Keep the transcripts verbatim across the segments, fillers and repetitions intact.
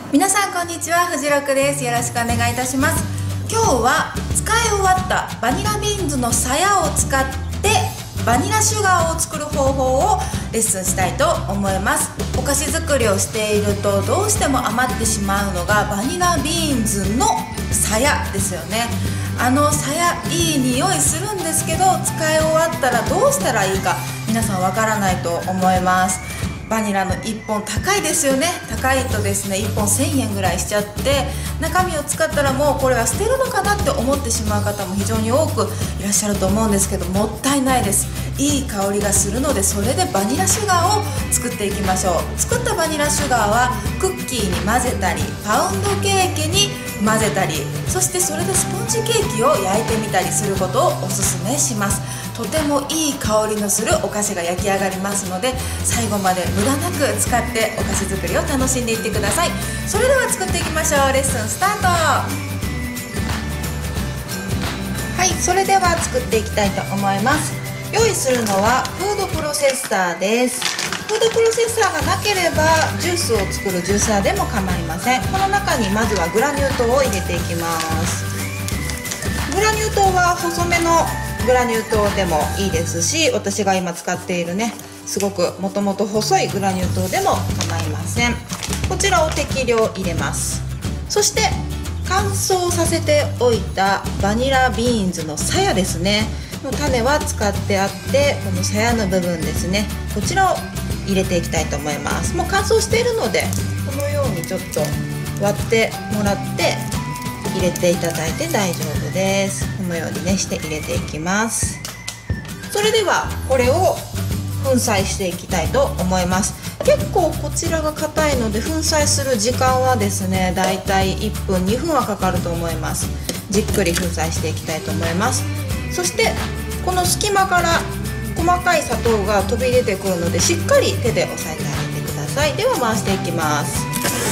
皆さんこんにちは、フジロクです。よろしくお願いいたします。今日は使い終わったバニラビーンズの鞘を使ってバニラシュガーを作る方法をレッスンしたいと思います。お菓子作りをしているとどうしても余ってしまうのがバニラビーンズの鞘ですよね。あの鞘いい匂いするんですけど、使い終わったらどうしたらいいか皆さんわからないと思います。バニラのいっぽん高いですよね。高いとですねいっぽんせんえんぐらいしちゃって、中身を使ったらもうこれは捨てるのかなって思ってしまう方も非常に多くいらっしゃると思うんですけど、もったいないです。いい香りがするので、それでバニラシュガーを作っていきましょう。作ったバニラシュガーはクッキーに混ぜたりパウンドケーキに混ぜたり、そしてそれでスポンジケーキを焼いてみたりすることをおすすめします。とてもいい香りのするお菓子が焼き上がりますので、最後まで無駄なく使ってお菓子作りを楽しんでいってください。それでは作っていきましょう。レッスンスタート。はい、それでは作っていきたいと思います。用意するのはフードプロセッサーです。フードプロセッサーがなければジュースを作るジューサーでも構いません。この中にまずはグラニュー糖を入れていきます。グラニュー糖は細めのグラニュー糖でもいいですし、私が今使っているねすごくもともと細いグラニュー糖でも構いません。こちらを適量入れます。そして乾燥させておいたバニラビーンズの鞘ですねの種は使ってあって、この鞘の部分ですね、こちらを入れていきたいと思います。もう乾燥しているのでこのようにちょっと割ってもらって入れていただいて大丈夫です。このようにねして入れていきます。それではこれを粉砕していきたいと思います。結構こちらが硬いので粉砕する時間はですねだいたいいっぷんにふんはかかると思います。じっくり粉砕していきたいと思います。そしてこの隙間から細かい砂糖が飛び出てくるので、しっかり手で押さえてあげてください。では回していきます。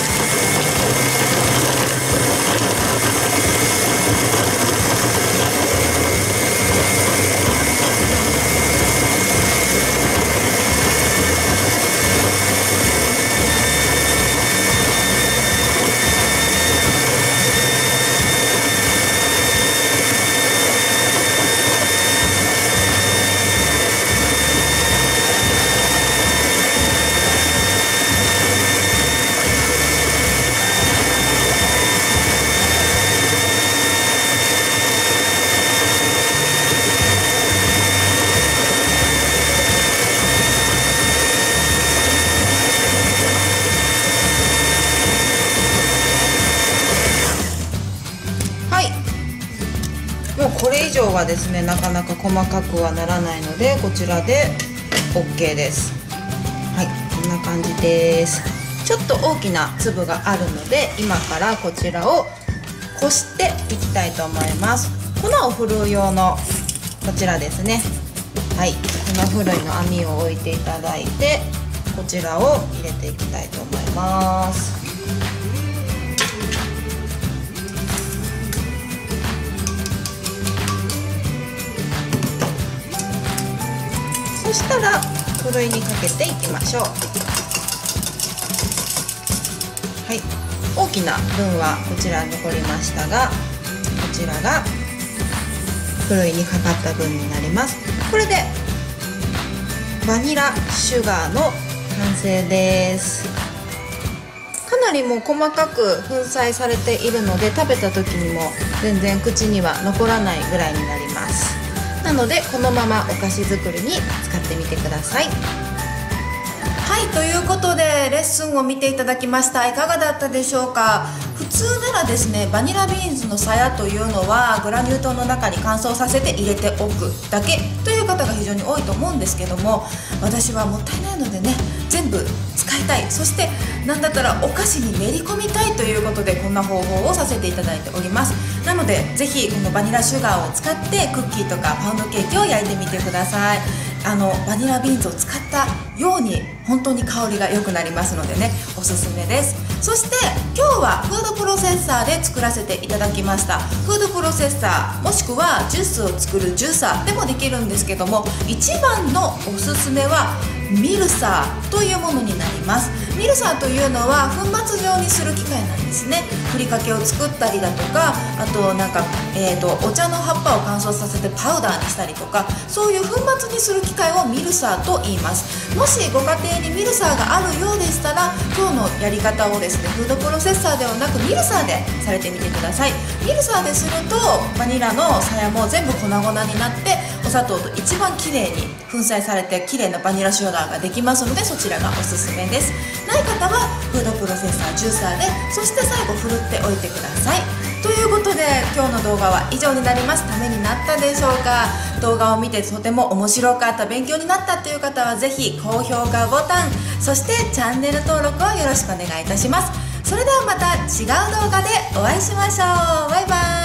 もうこれ以上はですねなかなか細かくはならないので、こちらで オーケー です。はい、こんな感じです。ちょっと大きな粒があるので今からこちらをこしていきたいと思います。粉を振る用のこちらですね。はい、粉ふるいの網を置いていただいてこちらを入れていきたいと思います。そしたらふるいにかけていきましょう。はい、大きな分はこちらに残りましたが、こちらがふるいにかかった分になります。これでバニラシュガーの完成です。かなりもう細かく粉砕されているので、食べた時にも全然口には残らないぐらいになります。なのでこのままお菓子作りに使ってみてください。はい、ということでレッスンを見ていただきました。いかがだったでしょうか。普通ならですねバニラビーンズの鞘というのはグラニュー糖の中に乾燥させて入れておくだけという方が非常に多いと思うんですけども、私はもったいないのでね全部使いたい、そして何だったらお菓子に練り込みたいということでこんな方法をさせていただいております。なのでぜひこのバニラシュガーを使ってクッキーとかパウンドケーキを焼いてみてください。あのバニラビーンズを使ったように本当に香りが良くなりますのでね、おすすめです。そして今日はフードプロセッサーで作らせていただきました。フードプロセッサーもしくはジュースを作るジューサーでもできるんですけども、一番のおすすめはミルサーというものになります。ミルサーというのは粉末状にする機械なんですね。ふりかけを作ったりだとか、あとなんか、えー、とお茶の葉っぱを乾燥させてパウダーにしたりとか、そういう粉末にする機械をミルサーと言います。もしご家庭にミルサーがあるようでしたら、今日のやり方をですね、フードプロセッサーではなくミルサーでされてみてください。ミルサーでするとバニラのさやも全部粉々になって、お砂糖と一番きれいに粉砕されて綺麗なバニラシュガーができますので、そちらがおすすめです。ない方はフードプロセッサージューサーで、そして最後ふるっておいてください。ということで今日の動画は以上になります。ためになったでしょうか。動画を見てとても面白かった、勉強になったという方はぜひ高評価ボタン、そしてチャンネル登録をよろしくお願いいたします。それではまた違う動画でお会いしましょう。バイバイ。